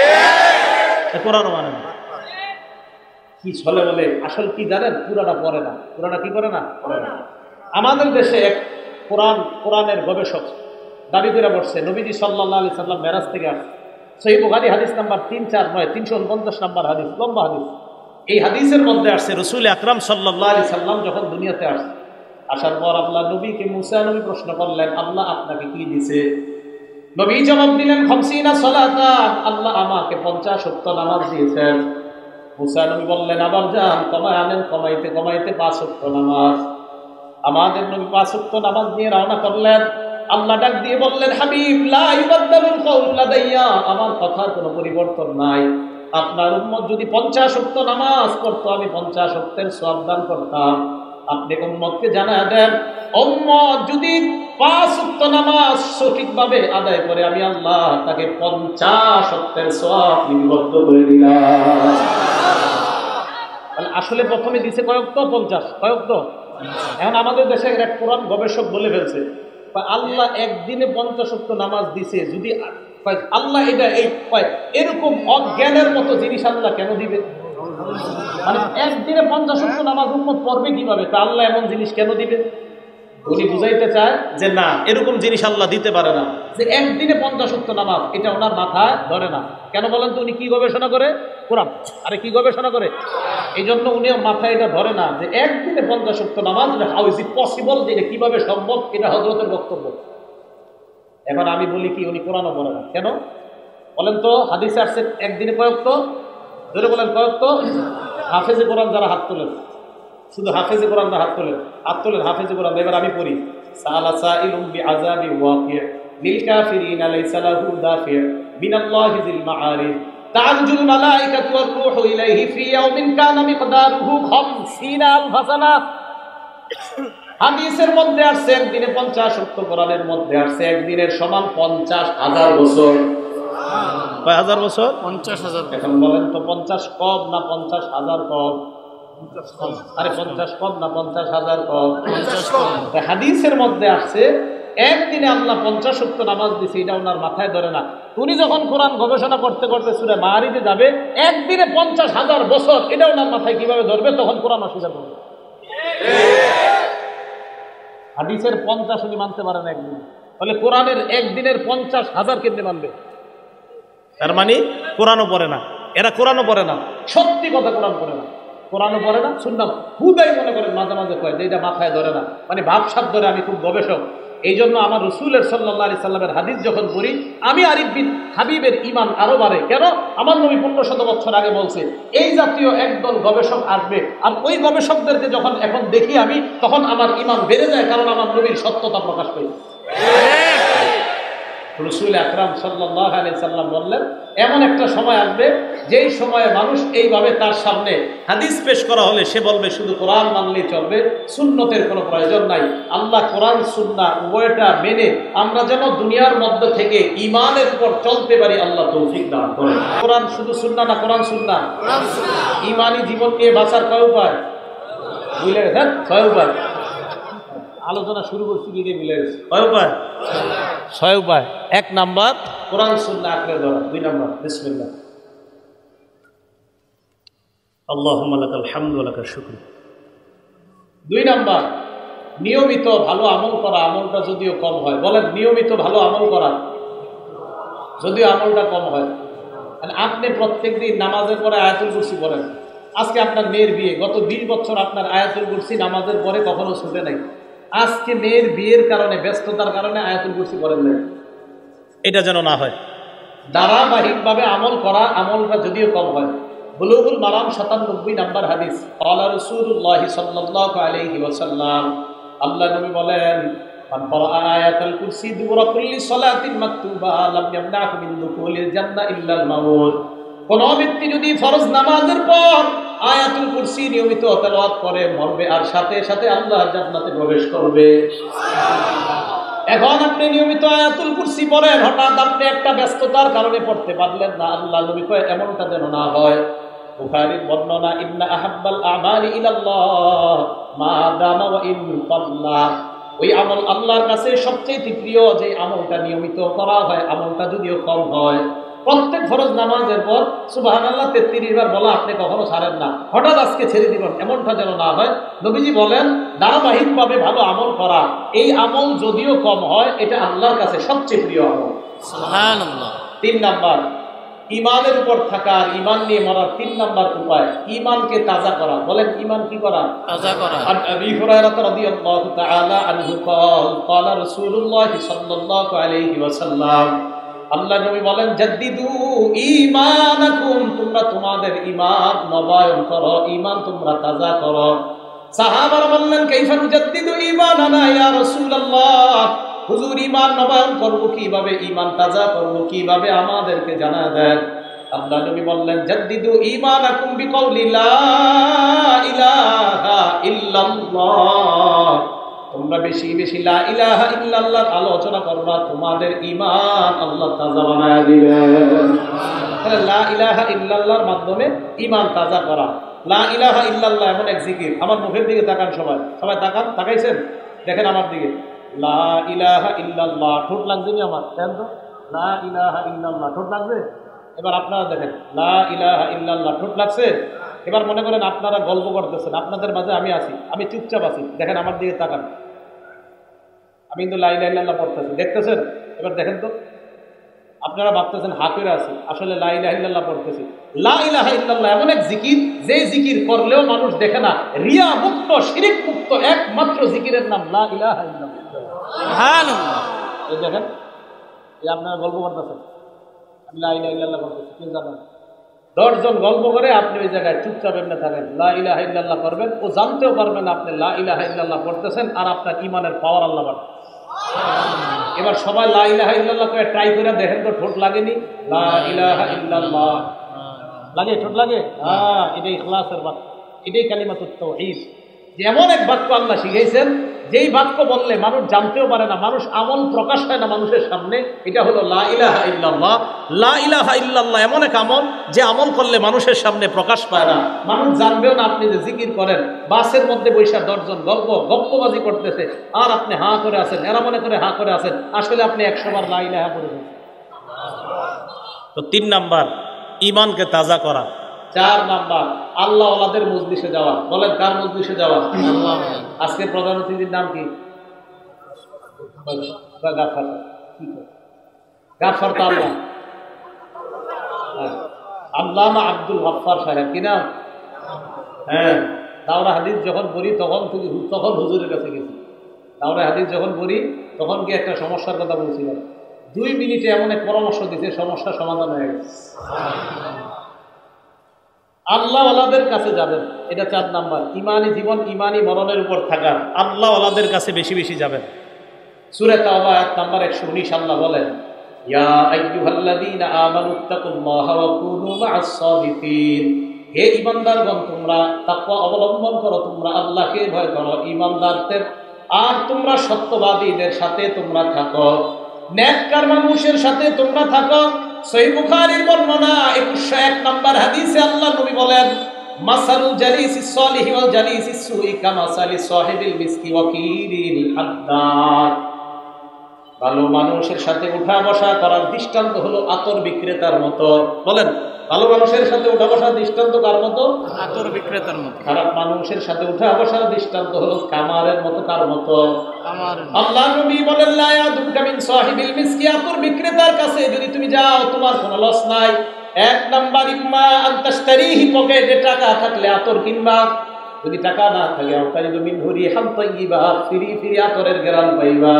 কোরআনও মানে না। কি ছলে বলে আসল কি জানেন? পুরাটা পড়ে না, পুরাটা কি করে না, পড়ে না। আমাদের দেশে এক কোরআন কোরআনের গবেষক দাবি করে বসছে, নবীজি সাল্লাল্লাহু আলাইহি সাল্লাম মেরাজ থেকে আসছে। সহিহ বুখারী হাদিস নাম্বার তিন চার নয় তিনশো উনপঞ্চাশ নাম্বার হাদিস, লম্বা হাদিস। এই হাদিসের মধ্যে আসছে রাসূল আকরাম সাল্লাল্লাহু আলাইহি সাল্লাম যখন দুনিয়াতে আসছে, আসার পর আল্লাহ নবীকে মুসা নবী প্রশ্ন করলেন আল্লাহ আপনাকে কি দিয়েছে? নবী জবাব দিলেন খামসিনা সালাতান, আল্লাহ আমাকে পঞ্চাশ ওয়াক্ত নামাজ দিয়েছেন। মুসা নবী বললেন আবার যান কমায় আনেন, কমাইতে কমাইতে পাঁচ ওয়াক্ত নামাজ। আমাদের নবী পাঁচ ওয়াক্ত নামাজ নিয়ে রওনা করলেন। আল্লাহ ডাক দিয়ে বললেন হাবিব লা ইউবাদদালুল কওলু লাদাইয়া, আমার কথার কোনো পরিবর্তন নাই। আপনার উম্মত যদি পঞ্চাশ ওয়াক্ত নামাজ পড়তো আমি পঞ্চাশ ওয়াক্তের সওয়াব দান করতাম। আপনি উম্মতকে জানায় দেন উম্মত যদি পাঁচ ওয়াক্ত নামাজ সঠিকভাবে আদায় করে আমি আল্লাহ তাকে পঞ্চাশ ওয়াক্তের সওয়াব লিপিবদ্ধ করে দিলাম। আসলে প্রথমে দিছে কয়েকত? পঞ্চাশ। কয়েকত? এখন আমাদের দেশে এক কোরআন গবেষক বলে ফেলছে আল্লাহ একদিনে পঞ্চাশ ওয়াক্ত নামাজ দিছে, যদি আল্লাহ এটা এই এরকম অজ্ঞানের মতো জিনিস আল্লাহ কেন দিবে? মানে একদিনে পঞ্চাশ ওয়াক্ত নামাজ উম্মত পড়বে কিভাবে? তা আল্লাহ এমন জিনিস কেন দিবে? উনি বুঝাইতে চায় যে না এরকম জিনিস আল্লাহ দিতে পারে না, যে একদিনে পঞ্চাশ ওয়াক্ত নামাজ এটা ওনার মাথায় ধরে না। কেন বলেন তো? উনি কি গবেষণা করে? কোরআন। আরে কি গবেষণা করে? এই জন্য উনি মাথায় এটা ধরে না যে একদিনে পঞ্চাশ ওয়াক্ত নামাজ হাউ ইজ ইট পসিবল, যে এটা কিভাবে সম্ভব, এটা হযরতের বক্তব্য। এখন আমি বলি কি উনি কোরআনও বলে না কেন? বলেন তো হাদিসে আসছে একদিনে কয়েকত? ধরে বলেন কয়েকত? হাফেজে কোরআন যারা হাত তোলেন, শুধু হাফেজে কোরআন না হাত তোলেন, হাত তোলেন হাফেজে কোরআন। এবার আমি পড়ি সাআলা সাইলুম বিআযাবি ওয়াকি' লিল কাফিরিনা লাইসা লাহু দাফি' মিনাল্লাহি যিল মাআরিফ তা'আরজুল মালাইকাতু ওয়ার রূহু ইলাইহি ফি ইয়াউমিন কানা মিকদারুহু খামসিনা আলফা সানা। হাদিসের মধ্যে আসছে একদিনে পঞ্চাশ ওয়াক্ত, কোরআনের মধ্যে আসছে একদিনের সমান পঞ্চাশ হাজার বছর। কয় হাজার বছর? পঞ্চাশ হাজার। এখন বলেন তো পঞ্চাশ কম না পঞ্চাশ হাজার কম? আরে পঞ্চাশ কম না পঞ্চাশ হাজার কম? হাদিসের মধ্যে আছে একদিনে আল্লাহ পঞ্চাশ ওয়াক্ত নামাজ দিছে, এটা ওনার মাথায় ধরে না। উনি যখন কোরআন গবেষণা করতে করতে সূরা মাআরিজে যাবে একদিনে পঞ্চাশ হাজার বছর, এটা ওনার মাথায় কিভাবে ধরবে? তখন কোরআন অস্বীকার করবে। হাদিসের পঞ্চাশ উনি মানতে পারেন একদিন, তাহলে কোরআনের একদিনের পঞ্চাশ হাজার কেমনে মানবে? তার মানে কোরআনও পড়ে না, এরা কোরআনও পড়ে না, সত্যি কথা কোরআন পড়ে না, কোরআনও পড়ে না, শুনলাম হুদাই মনে করেন মাঝে মাঝে কয় যে এটা মাথায় ধরে না, মানে ভাবসাব ধরে আমি খুব গবেষক। এই জন্য আমার রসুলের সাল্লাল্লাহু আলাইহি সাল্লামের হাদিস যখন পড়ি আমি আরিফ বিন হাবিবের ইমান আরো বাড়ে। কেন? আমার নবী পনেরো শত বছর আগে বলছে এই জাতীয় একদল গবেষক আসবে, আর ওই গবেষকদেরকে যখন এখন দেখি আমি তখন আমার ইমান বেড়ে যায়, কারণ আমার নবীর সত্যতা প্রকাশ পেয়েছে। রসুল আকরাম সাল্লাল্লাহু আলাইহি সাল্লাম বললেন এমন একটা সময় আসবে যেই সময়ে মানুষ এইভাবে তার সামনে হাদিস পেশ করা হলে সে বলবে শুধু কোরআন মানলেই চলবে, সুন্নতের কোনো প্রয়োজন নাই। আল্লাহ কোরআন সুন্নাহ উভয়টা মেনে আমরা যেন দুনিয়ার মধ্যে থেকে ঈমানের উপর চলতে পারি, আল্লাহ তৌফিক দান করেন। কোরআন শুধু সুন্নাহ না, কোরআন সুন্নাহ। ঈমানি জীবন নিয়ে বাঁচার কয় উপায়? বুঝলে গেছেন? ছয় উপায় আলোচনা শুরু করছি, গিয়ে মিলে গেছে। কয় উপায়? ছয় উপায়। এক নাম্বার কোরআন সুন্নাহ আঁকড়ে ধরা। দুই নাম্বার বিসমিল্লাহ আল্লাহুম্মা লাকাল হামদু ওয়া লাকাশ শুকর। দুই নাম্বার নিয়মিত ভালো আমল করা, আমলটা যদিও কম হয়। বলেন নিয়মিত ভালো আমল করা যদিও আমলটা কম হয়। আপনি প্রত্যেক দিন নামাজের পরে আয়াতুল কুরসি পড়েন। আজকে আপনার মেয়ের বিয়ে, গত বিশ বছর আপনার আয়াতুল কুরসি নামাজের পরে কখনো ছুটে নাই। আজকে মেয়ের বিয়ের কারণে, ব্যস্ততার কারণে আয়াতুল কুরসি পড়েন নাই, এটা যেন না হয়। ধারাবাহিকভাবে আমল করা, আমলটা যদিও কম হয়। বুলুগুল মারাম সাতানব্বই নাম্বার হাদিস, ক্বালা রাসূলুল্লাহ সাল্লাল্লাহু আলাইহি ওয়াসাল্লাম, আল্লাহ নবী বলেন মান ক্বারা আয়াতুল কুরসি দুবুরা কুল্লি সালাতিন মাকতুবা লাম ইয়ামনাহু মিন দুখুলিল জান্নাহ ইল্লাল মাউত। কোন ব্যক্তি যদি ফরজ নামাজের পর আয়াতুল কুরসি নিয়মিত তেলাওয়াত করে মরবে আর সাথে সাথে আল্লাহর জান্নাতে প্রবেশ করবে। এখন আপনি নিয়মিত আয়াতুল কুরসি পড়েন, হঠাৎ আপনি একটা ব্যস্ততার কারণে পড়তে পারলেন না, আল্লাহ নবী কয় এমনটা যেন না হয়। বুখারীর বর্ণনা, ইন্না আহাব্বাল আমালি ইলাল্লাহ মা দামা ওয়া ইন কাল্লা। ওই আমল আল্লাহর কাছে সবচেয়ে প্রিয় যে আমলটা নিয়মিত করা হয়, আমলটা যদিও কম হয়। প্রত্যেক ফরজ নামাজের পর সুবহানাল্লাহ তেত্রিশ বার বলা আপনি কখনো ছাড়েন না, হঠাৎ আজকে ছেড়ে দিবেন এমনটা যেন না হয়। নবীজি বলেন ধারাবাহিকভাবে ভালো আমল করা, এই আমল যদিও কম হয় এটা আল্লাহর কাছে সবচেয়ে প্রিয় আমল। সুবহানাল্লাহ। তিন নাম্বার ঈমানের উপর থাকা, আর ঈমান নিয়ে মরার তিন নাম্বার উপায় ঈমানকে তাজা করা। বলেন ঈমান কি করা? তাজা করা। আন আবি হুরায়রা রাদিয়াল্লাহু তাআলা আনহু قال قال رسول الله صلى الله عليه وسلم, আল্লাহ নবী বলেন জাদ্দিদু ঈমানাকুম, তোমরা তোমাদের ঈমান নবায়ন করো, ঈমান তোমরা তাজা করো। সাহাবারা বললেন কাইফা নুজাদ্দিদু ঈমানানা ইয়া রাসূলুল্লাহ, হুজুর ঈমান নবায়ন করব কিভাবে, ঈমান তাজা করব কিভাবে, আমাদেরকে জানা দেন। আল্লাহ নবী বললেন জাদ্দিদু ঈমানাকুম বিকাউলি লা ইলাহা ইল্লাল্লাহ, তোমরা বেশি বেশি লা ইলাহা ইল্লাল্লাহর আলোচনা করবা, তোমাদের ঈমান আল্লাহ তাজা বানায় দিবেন। তাহলে লা ইলাহা ইল্লাল্লাহর মাধ্যমে ঈমান তাজা করা। লা ইলাহা ইল্লাল্লাহ এমন এক জিকির, আমার মুখের দিকে তাকান সবাই, সবাই তাকান, তাকাইছেন? দেখেন আমার দিকে, লা ইলাহা ইল্লাল্লাহ। ঠোঁট লাগছে নি আমার? দেন তো, লা ইলাহা ইল্লাল্লাহ। ঠোঁট লাগছে? এবার আপনারা দেখেন, লা ইলাহা ইল্লাল্লাহ। ঠোঁট লাগছে? এবার মনে করেন আপনারা গল্প করতেছেন, আপনাদের মাঝে আমি আছি, আমি চুপচাপ আছি, দেখেন আমার দিকে তাকান, আমি কিন্তু লা ইলাহা ইল্লাল্লাহ পড়তেছি, দেখতেছেন? এবার দেখেন তো, আপনারা ভাবতেছেন হাতের আছি, আসলে লা ইলাহা ইল্লাল্লাহ পড়তেছি। লা ইলাহা ইল্লাল্লাহ এমন এক জিকির, যে জিকির করলেও মানুষ দেখে না, রিয়া মুক্ত, শিরিক মুক্ত একমাত্র জিকিরের নাম লা ইলাহা ইল্লাল্লাহ। সুবহানাল্লাহ। এই দেখেন, এই আপনারা গল্প করতেছেন, আমি লা ইলাহা ইল্লাল্লাহ পড়তেছি, কেউ জানেন? দশজন গল্প করে আপনি ওই জায়গায় চুপচাপ এমনি থাকেন, লা ইলাহা ইল্লাল্লাহ করবেন, ও জানতেও পারবেন আপনি লা ইলাহা ইল্লাল্লাহ করতেছেন, আর আপনার ঈমানের পাওয়ার আল্লাহ বাড়বে। এবার সবাই লা ইলাহা ইল্লাল্লাহ করে ট্রাই করে দেখেন তো, ঠোঁট লাগেনি? লা ইলাহা ইল্লাল্লাহ লাগে? ঠোঁট লাগে? হ্যাঁ, এটাই ইখলাসের বাক্য, এটাই কালিমাতুত তাওহীদ। যে এমন এক বাক্য আল্লাহ শিখাইছেন যেই বাক্য বললে মানুষ জানতেও পারে না, মানুষ আমল প্রকাশ হয় না মানুষের সামনে, এটা হলো লা ইলাহা ইল্লাল্লাহ। লা ইলাহা ইল্লাল্লাহ এমন এক আমল যে আমল করলে মানুষের সামনে প্রকাশ পায় না, মানুষ জানবেও না আপনি যে জিকির করেন। বাসের মধ্যে বৈশা দশজন গল্প গপ্পবাজি করতেছে আর আপনি হাঁ করে আছেন, এরা মনে করে হাঁ করে আছেন, আসলে আপনি একশো বার লা ইলাহা বলেছেন। তো তিন নাম্বার ঈমানকে তাজা করা। চার নাম্বার আল্লাহ ওয়ালাদের মজলিসে যাওয়া। বলেন কার মজলিসে যাওয়া? আজকে প্রধান অতিথির নাম কি? গাফফার। গাফফার তো আল্লাহ, আল্লামা আব্দুল গাফফার সাহেব, কি নাম? হ্যাঁ, দাওরা হাদিস যখন পড়ি তখন তখন হুজুরের কাছে গেছি। দাওরা হাদিস যখন পড়ি তখন কি একটা সমস্যার কথা বলছিলাম, দুই মিনিটে এমন এক পরামর্শ দিতে সমস্যার সমাধান হয়ে গেছে। আল্লাহ ওয়ালাদের কাছে যাবেন, এটা চার নাম্বার। ইমানি জীবন, ইমানি মরণের উপর থাকা, আল্লাহ ওয়ালাদের কাছে বেশি বেশি যাবেন। সূরা তাওবা আয়াত নাম্বার একশো উনিশ আল্লাহ বলেন, ইয়া আইয়ুহাল্লাযীনা আমানুত্তাকুল্লাহা ওয়া কুনু মা'আস সাদিকিন। হে ঈমানদারগণ, তোমরা তাকওয়া অবলম্বন করো, তোমরা আল্লাহকে ভয় করো, ঈমানদারদের আর তোমরা সত্যবাদীদের সাথে তোমরা থাকো, নেককার মানুষের সাথে তোমরা থাকো। সহিহ বুখারীর বর্ণনা একুশশো এক নম্বর হাদিসে আল্লাহ নবী বলেন, মাসালুল জালিসিস সালিহি ওয়াল জালিসিস সুই কামাসালি সাহিবিল মিসকি ওয়া কিরিল হাদ্দাদ। ভালো মানুষের সাথে উঠা বসা করার দৃষ্টান্ত হলো আতর বিক্রেতার মতো। বলেন, ভালো মানুষের সাথে উঠা বসার দৃষ্টান্ত কার মতো? আতর বিক্রেতার মতো। খারাপ মানুষের সাথে উঠা বসার দৃষ্টান্ত হলো কামারের মতো। কার মতো? কামারের। আল্লাহ নবী বলেন, লা ইয়াদুকা মিন সাহিবিল মিসকি। আতর বিক্রেতার কাছে যদি তুমি যাও তোমার কোনো লস নাই। এক নাম্বার, ইম্মা আন তাশতারিহি, পকেটে টাকা থাকলে আতর কিনবা, যদি টাকা না থাকে আতারিদু মিনহু রিহান তাইয়্যিবা, ফিরি ফিরি আতরের ঘ্রাণ পাইবা।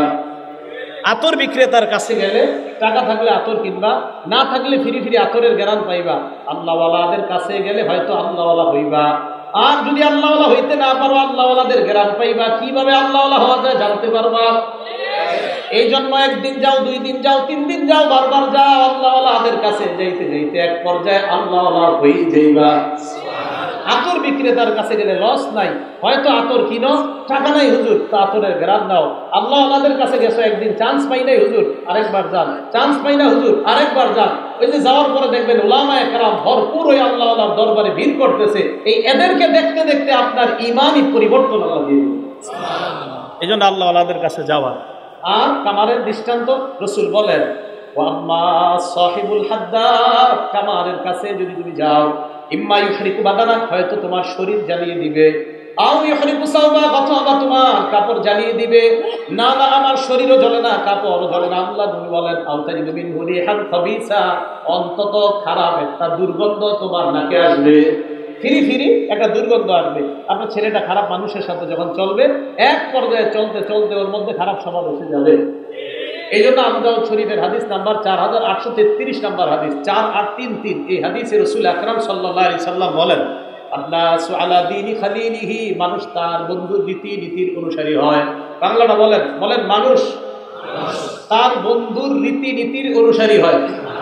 আতর বিক্রেতার কাছে গেলে টাকা থাকলে আতর কিনবা, না থাকলে ফিরি ফিরি আতরের ঘ্রাণ পাইবা। আল্লাহওয়ালাদের কাছে গেলে হয়তো আল্লাহওয়ালা হইবা, আর যদি আল্লাহওয়ালা হইতে না পারো আল্লাহওয়ালাদের ঘ্রাণ পাইবা। কিভাবে আল্লাহওয়ালা হওয়া যায় জানতে পারবা। এই জন্য একদিন যাও, দুই দিন যাও, তিন দিন যাও, বারবার যাও, আল্লাহওয়ালাদের কাছে যাইতে যাইতে এক পর্যায়ে আল্লাহওয়ালা হয়ে যাইবা। আতর বিক্রেতার কাছে গেলে লস নাই, হয়তো আতর কিনো, টাকা নাই হুজুর, তা আতরের ঘ্রাণ নাও। আল্লাহ ওয়ালাদের কাছে গেছো, একদিন চান্স পাই নাই হুজুর, আরেকবার যান, চান্স পাই না হুজুর, আরেকবার যান। ওই যে যাওয়ার পরে দেখবেন উলামায়ে কেরাম ভরপুর ওই আল্লাহ ওয়ালার দরবারে ভিড় করতেছে। এই এদেরকে দেখতে দেখতে আপনার ঈমানি পরিবর্তন আল্লাহ দিয়ে দিবে। এই জন্য আল্লাহ ওয়ালাদের কাছে যাওয়া। আর কামারের দৃষ্টান্ত রাসূল বলেন, ওয়া আম্মা সাহিবুল হাদ্দাদ, কামারের কাছে যদি তুমি যাও, ইম্মা ইউহরিকু বাদানাক, হয়তো তোমার শরীর জ্বালিয়ে দিবে, আও ইউহরিকু সাওবা, অথবা তোমার কাপড় জ্বালিয়ে দিবে। না না, আমার শরীরও জ্বলে না, কাপড়ও জ্বলে না। আল্লাহ নবী বলেন, আও তাজিদু মিনহু রিহান খাবিসা, অন্তত খারাপ একটা দুর্গন্ধ তোমার নাকে আসবে, ফিরি ফিরি একটা দুর্গন্ধ আসবে। আপনার ছেলেটা খারাপ মানুষের সাথে যখন চলবে, এক পর্যায়ে চলতে চলতে ওর মধ্যে খারাপ স্বভাব এসে যাবে। এই জন্য আবু দাউদ শরীফের হাদিস নাম্বার চার হাজার আটশো তেত্রিশ নাম্বার হাদিস, চার আট তিন তিন, এই হাদিসে রাসূল আকরাম সাল্লাল্লাহু আলাইহি সাল্লাম বলেন, আন্নাসু আলা দীনি খালিলিহি, মানুষ তার বন্ধুর রীতি নীতির অনুসারী হয়। বাংলাটা বলেন, বলেন মানুষ তার বন্ধুর রীতি নীতির অনুসারী হয়।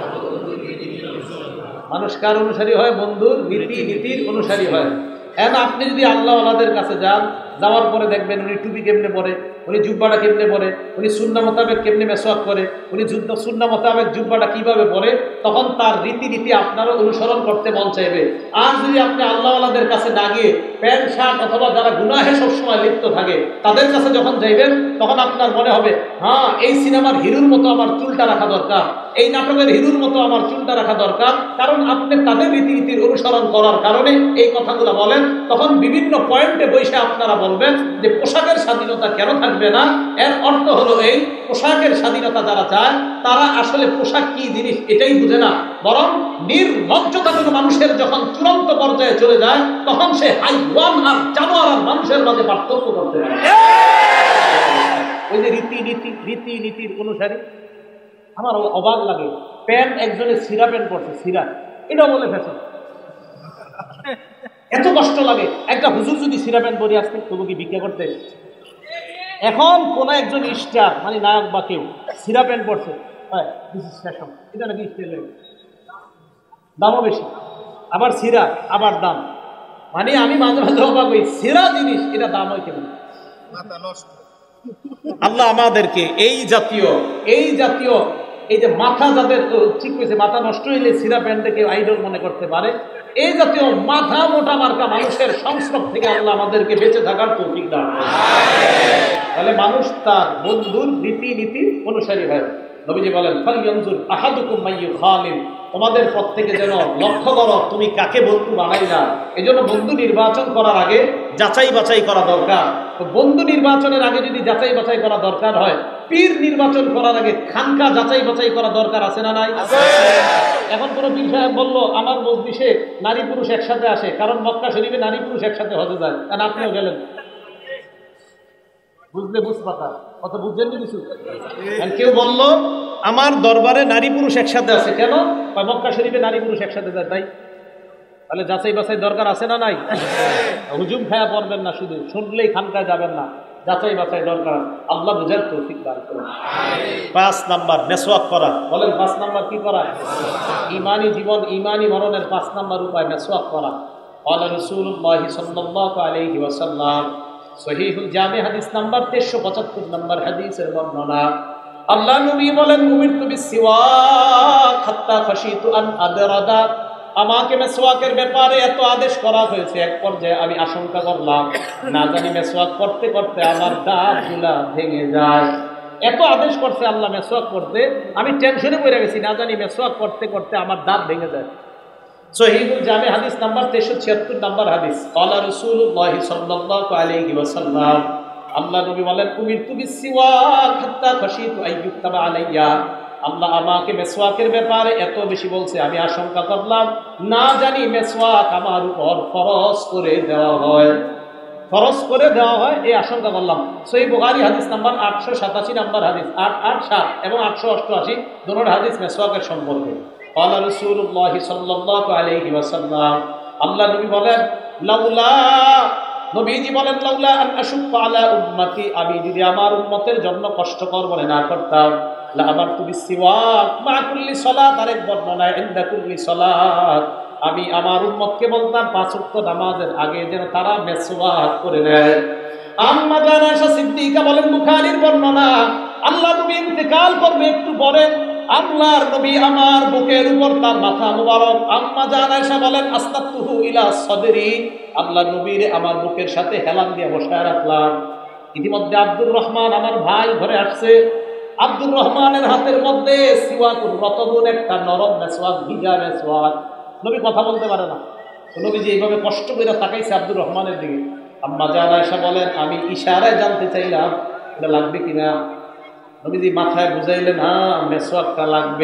মানুষ কার অনুসারী হয়? বন্ধুর রীতি নীতির অনুসারী হয়। এখন আপনি যদি আল্লাহ ওয়ালাদের কাছে যান, যাওয়ার পরে দেখবেন উনি টুপি কেমনে পরে, উনি জুব্বাটা কেমনে পরে, উনি সুন্নাহ মোতাবেক কেমনে মেসওয়াক করে, উনি যুদ্ধ সুন্নাহ মোতাবেক জুব্বাটা কিভাবে পরে, তখন তার রীতিনীতি আপনারও অনুসরণ করতে মন চাইবে। আর যদি আপনি আল্লাহ ওয়ালাদের কাছে না গিয়ে প্যান্ট শার্ট অথবা যারা গুনাহে সবসময় লিপ্ত থাকে তাদের কাছে যখন যাইবেন, তখন আপনার মনে হবে, হ্যাঁ এই সিনেমার হিরোর মতো আমার চুলটা রাখা দরকার, এই নাটকের হিরোর মতো আমার চুলটা রাখা দরকার। কারণ আপনি তাদের রীতিনীতির অনুসরণ করার কারণে এই কথাগুলো বলেন। তখন বিভিন্ন পয়েন্টে বসে আপনারা বলবেন যে পোশাকের স্বাধীনতা কেন থাকবে না। এর অর্থ হলো এই, পোশাকের স্বাধীনতা যারা চায় তারা আসলে পোশাক কি জিনিস এটাই বুঝে না, বরং নির্লজ্জতা কোনো মানুষের যখন চূড়ান্ত পর্যায়ে চলে যায়, তখন সে হাইওয়ান আর জানোয়ার আর মানুষের মাঝে পার্থক্য করতে পারে। ওই যে রীতিনীতি রীতিনীতির অনুসারী, আমার অবাক লাগে, প্যান্ট একজনের সিরা প্যান্ট পড়ছে, সিরা, এটা বলে ফ্যাশন। এত কষ্ট লাগে, একটা হুজুর যদি সিরা প্যান্ট পরে আসতে, তবু কি ভিক্ষা করতে? এখন কোন একজন স্টার মানে নায়ক বা কেউ সিরা প্যান্ট পড়ছে, এটা নাকি স্টাইল, দামও বেশি, আবার সিরা আবার দাম। মানে আমি মাঝে মাঝে অবাক হই, সিরা জিনিস এটা দাম হয় কেমন? আল্লাহ আমাদেরকে এই জাতীয় এই জাতীয় এই যে মাথা যাদের ঠিক হয়েছে, মাথা নষ্ট হইলে সিরা প্যান্টকে আইডল মনে করতে পারে, এই জাতীয় মাথা মোটা মার্কা মানুষের সংস্রব থেকে আল্লাহ আমাদেরকে বেঁচে থাকার তৌফিক দান করেন। তাহলে মানুষ তার বন্ধুর রীতি নীতি অনুসারী হয়। নবীজি বলেন, ফালইয়ানজুর আহাদুকুম মাইয়ু খালিল, তোমাদের পথ থেকে যেন লক্ষ্য করো তুমি কাকে বন্ধু বানাইলা। এজন্য বন্ধু নির্বাচন করার আগে যাচাই বাছাই করা দরকার। তো বন্ধু নির্বাচনের আগে যদি যাচাই বাছাই করা দরকার হয়, পীর নির্বাচন করার আগে খানকা যাচাই বাছাই করা দরকার আছে না নাই? এখন কোন পীর সাহেব বললো আমার মজলিসে নারী পুরুষ একসাথে আসে, কারণ মক্কা শরীফে নারী পুরুষ একসাথে হজে যায়, কারণ আপনিও গেলেন, বুঝলে বুঝ পাতা কথা বুঝছেন কিছু। কেউ বললো আমার দরবারে নারী পুরুষ একসাথে আছে, কেন? মক্কা শরীফে নারী পুরুষ একসাথে যায় তাই। তাহলে যাচাই বাছাই দরকার আছে না নাই? হুজুম খায়া পড়বেন না, শুধু শুনলেই খানকায় যাবেন না, যাচাই বাছাই দরকার। আল্লাহ বুঝার তৌফিক দান করুন। পাঁচ নাম্বার মেসওয়াক করা। বলেন পাঁচ নাম্বার কি করা? ইমানি জীবন ইমানি মরণের পাঁচ নাম্বার উপায় মেসওয়াক করা। ক্বালা রাসূলুল্লাহ সাল্লাল্লাহু আলাইহি ওয়াসাল্লাম, সহিহুল জামি হাদিস নাম্বার তেইশশো পঁচাত্তর নম্বর হাদিসের বর্ণনা। আল্লাহ নবী বলেন, উমিরতু বিসওয়াক হাত্তা খাশিতু আন আদরাদা, আমাকে মেসওয়াকের ব্যাপারে এত আদেশ করা হয়েছে, এক পর্যায়ে আমি আশঙ্কা করলাম না জানি মেসওয়াক করতে করতে আমার দাঁতগুলা ভেঙে যায়। এত আদেশ করছে আল্লাহ মেসওয়াক করতে, আমি টেনশনে পড়ে গেছি, না জানি মেসওয়াক করতে করতে আমার দাঁত ভেঙে যায়। সহিহুল জামি হাদিস নাম্বার তেইশশো ছিয়াত্তর নম্বর হাদিস। ক্বালা রাসূলুল্লাহ সাল্লাল্লাহু আলাইহি ওয়াসাল্লাম, আল্লাহ নবী বলেন, উমিরতু বিসওয়াক হাত্তা খাশিতু আইয়ুক্তাবা আলাইয়া, আল্লাহ আমাকে মেসওয়াকের ব্যাপারে এত বেশি বলছে, আমি আশঙ্কা করলাম না জানি মেসওয়াক আমার উপর ফরজ করে দেওয়া হয়, ফরজ করে দেওয়া হয় এই আশঙ্কা করলাম। সহিহ বুখারী হাদিস নাম্বার আটশো সাতাশি নম্বর হাদিস, আট আট সাত এবং আটশো অষ্টআশি দুটোর হাদিস মেসওয়াকের সম্পর্কে। ক্বালা রাসূলুল্লাহ সাল্লাল্লাহু আলাইহি ওয়াসাল্লাম, আল্লাহ নবী বলেন, লাউলা নবীজি বলেন লাউলা আন আশুক্কা আলা উম্মতি, আমি যদি আমার উম্মতের জন্য কষ্টকর মনে না করতাম, লা আমারতু বিসওয়াক মা কুল্লি সালাত, আরেক বর্ণনায় ইনদা কুল্লি সালাত, আমি আমার উম্মতকে বলতাম পাঁচ ওয়াক্ত নামাজের আগে যেন তারা মেসওয়াক করে নেয়। আম্মা জান আয়েশা সিদ্দিকা বলেন, বুখারীর বর্ণনা, আল্লাহ নবী ইন্তেকাল করবে একটু পরে, আল্লাহর নবী আমার বুকের উপর তার মাথা মুবারক, আম্মা জান আয়েশা বলেন, আস্তাতুহু ইলা সাদরি, আল্লাহ নবীর আমার বুকের সাথে হেলান দিয়ে বসায় রাখলাম। ইতিমধ্যে আব্দুর রহমান আমার ভাই ঘরে আসছে, আব্দুর রহমানের হাতের মধ্যে সিওয়াকুর রতবুন, একটা নরম মেসওয়াক, ভিজা মেসওয়াক। নবী কথা বলতে পারে না, নবীজি এইভাবে কষ্ট করে তাকাইছে আব্দুর রহমানের দিকে। আম্মা জান আয়েশা বলেন, আমি ইশারায় জানতে চাইলাম এটা লাগবে কিনা। নবীজি মাথায় বুঝাইলেন, হ্যাঁ মেসওয়াকটা লাগবে।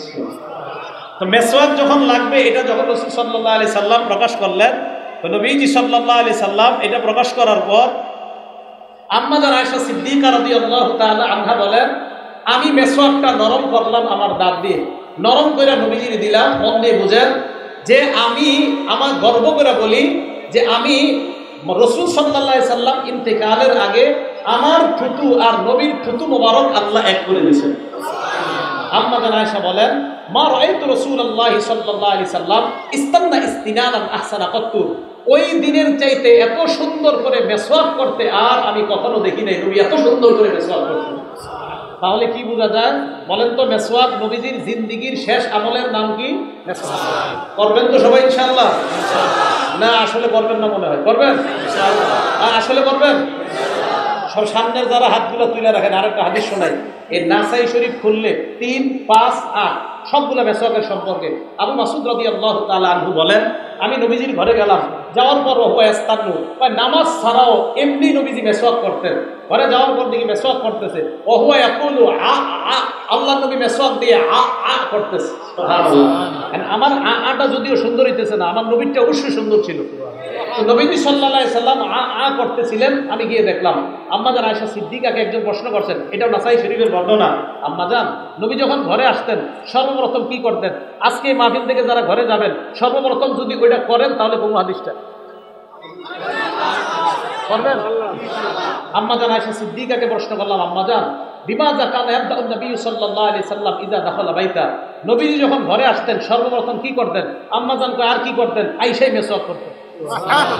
তো মেসওয়াক যখন লাগবে, এটা যখন রাসূল সাল্লাল্লাহু আলাইহি সাল্লাম প্রকাশ করলেন, তো নবীজি সাল্লাল্লাহু আলাইহি সাল্লাম এটা প্রকাশ করার পর আম্মা জান আয়েশা সিদ্দিকা রাদিয়াল্লাহু তাআলা আনহা বলেন, আমি মেসওয়াকটা নরম করলাম আমার দাঁত দিয়ে, নরম করে নবীজির দিলাম। মন দিয়ে বুঝেন যে আমি আমার গর্ব করে বলি যে আমি রাসূল সাল্লাল্লাহু আলাইহি সাল্লাম ইন্তেকালের আগে আমার থুতু আর নবীর থুতু মোবারক আল্লাহ এক করে দিয়েছেন। আম্মা জান আয়েশা বলেন, মা রাআইতু রাসূলুল্লাহ সাল্লাল্লাহু আলাইহি সাল্লাম ইস্তান্না ইস্তিনানান আহসানা কাত্তু, ওই দিনের চাইতে এত সুন্দর করে মেসওয়াক করতে আর আমি কখনো দেখি নাই, নবী এত সুন্দর করে মেসওয়াক করতেন। তাহলে কি বোঝা যায় বলেন তো? মেসওয়াক নবীজির জিন্দেগীর শেষ আমলের নাম কি? মেসওয়াক। করবেন তো সবাই ইনশাআল্লাহ? না আসলে করবেন না মনে হয়, করবেন ইনশাআল্লাহ? আসলে করবেন? সব সামনের যারা হাতগুলো তুলে রাখেন, আরেকটা হাদিস শোনাই, এই নাসাই শরীফ খুললে তিন পাঁচ আট সবগুলো মেসওয়াকের সম্পর্কে। আবু মাসুদ রাদিয়াল্লাহু তাআলা আনহু বলেন, আমি নবীজির ঘরে গেলাম, যাওয়ার পর হুয়া ইস্তান্নু, নামাজ ছাড়াও এমনি নবীজি মেসওয়াক করতেন। ঘরে যাওয়ার পর দেখি মেসওয়াক করতেছে, ও হুয়া ইয়াকুলু আ আ, আল্লাহ নবী মেসওয়াক দিয়ে আ আ করতেছে। সুবহানাল্লাহ। আমার আ আটা যদিও সুন্দর হইতেছে না, আমার নবীরটা অবশ্যই সুন্দর ছিল। নবীজি সাল্লাল্লাহু আলাইহি সাল্লাম আ আ করতেছিলেন, আমি গিয়ে দেখলাম। আম্মা জান আয়েশা সিদ্দিকাকে একজন প্রশ্ন করছেন, এটাও নাসাই শরীফের বর্ণনা। আম্মা জান, নবী যখন ঘরে আসতেন সর্বপ্রথম কি করতেন? আজকে এই মাহফিল থেকে যারা ঘরে যাবেন সর্বপ্রথম যদি ওইটা করেন তাহলে কোন হাদিসটা করবেন? আম্মা জান আয়েশা সিদ্দিকাকে প্রশ্ন করলাম, আম্মা জান, বিমাযা কানা ইয়াবদাউ নবী সাল্লাল্লাহু আলাইহি সাল্লাম ইযা দাখালা বাইতা, নবীজি যখন ঘরে আসতেন সর্বপ্রথম কি করতেন? আম্মা জান কয় আর কি করতেন? আয়েশাই মেসওয়াক করতেন।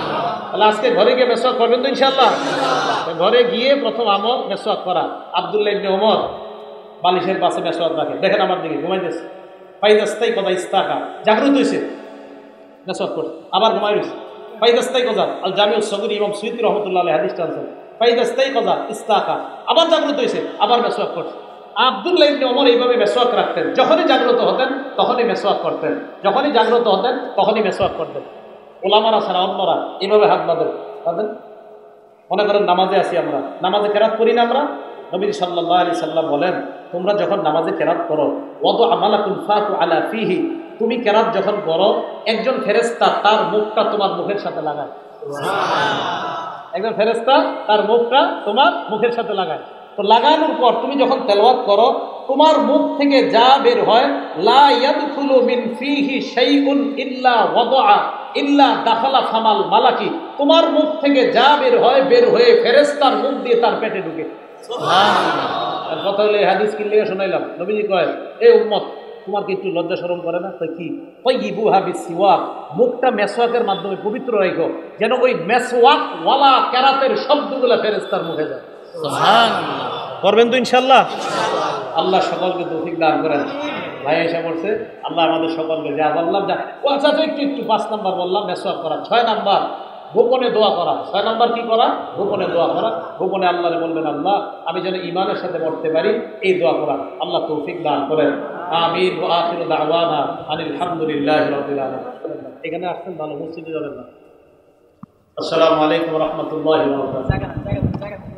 তাহলে আজকে ঘরে গিয়ে মেসওয়াক করবেন তো ইনশাআল্লাহ? ঘরে গিয়ে প্রথম আমল মেসওয়াক করা। আব্দুল্লাহ ইবনে ওমর বালিশের পাশে মেসওয়াক রাখে, দেখেন আমার দিকে ঘুমাইতেছে, ফাইদাস্তাই কথা ইস্তাকা, জাগ্রত হয়েছে মেসওয়াক করছে, আবার ঘুমাই রয়েছে, ফাইদাস্তাই কথা আল জামিউ সগীর ইমাম সুয়ুতী রহমাতুল্লাহ আলাইহি হাদিসটা আনছেন, ফাইদাস্তাই কথা ইস্তাকা, আবার জাগ্রত হয়েছে, আবার মেসওয়াক করছে। আব্দুল্লাহ ইবনে ওমর এইভাবে মেসওয়াক রাখতেন, যখনই জাগ্রত হতেন তখনই মেসওয়াক করতেন, যখনই জাগ্রত হতেন তখনই মেসওয়াক করতেন। ওলামারা ছাড়া অন্যরা এইভাবে হাত বাঁধেন বাঁধেন মনে করেন নামাজে আছি আমরা, নামাজে কেরাত করি না আমরা? নবী সাল্লাল্লাহু আলাইহি সাল্লাম বলেন, তোমরা যখন নামাজে কেরাত করো, ওয়াদু আমালাকুন ফাতু আলা ফিহি, তুমি কেরাত যখন করো একজন ফেরেশতা তার মুখটা তোমার মুখের সাথে লাগায়। সুবহানাল্লাহ। একজন ফেরেশতা তার মুখটা তোমার মুখের সাথে লাগায়। তো লাগানোর পর তুমি যখন তেলাওয়াত করো, তোমার মুখ থেকে যা বের হয়, লা ইয়াদখুলু মিন ফিহি শাইউন ইল্লা ওয়াদাআ ইল্লা দাখালা ফামাল মালাকি, তোমার মুখ থেকে যা বের হয় বের হয়ে ফেরেশতার মুখ দিয়ে তার পেটে ঢুকে। সুবহানাল্লাহ। আর কথা হলো এই হাদিস কিনলে শোনাইলাম, নবীজি কয়, এ উম্মত তোমার কি একটু লজ্জা শরম করে না? তো কি, তাইয়িবুহা বিসওয়াক, মুখটা মেসওয়াকের মাধ্যমে পবিত্র রাখো, যেন ওই মেসওয়াক ওয়ালা কেরাতের শব্দগুলো ফেরেশতার মুখে যায়। সুবহানাল্লাহ। করবেন তো ইনশাআল্লাহ? আল্লাহ সকলকে তৌফিক দান করেন। ভাই এসে পড়ছে, আল্লাহ আমাদের সকলকে যা বললাম যা ও আচ্ছা একটু একটু পাঁচ নাম্বার বললাম মেসওয়াক করা, ছয় নাম্বার গোপনে দোয়া করা। ছয় নাম্বার কি করা? গোপনে দোয়া করা। গোপনে আল্লাহরে বলবেন, আল্লাহ আমি যেন ঈমানের সাথে মরতে পারি, এই দোয়া করা। আল্লাহ তৌফিক দান করেন। আমিন। ওয়া আখিরু দাওয়ানা আনিল হামদুলিল্লাহি রাব্বিল আলামিন। এখানে আসছেন ভালো, মসজিদে যাবেন না। আসসালামু আলাইকুম ওয়া রাহমাতুল্লাহি ওয়া বারাকাতুহু।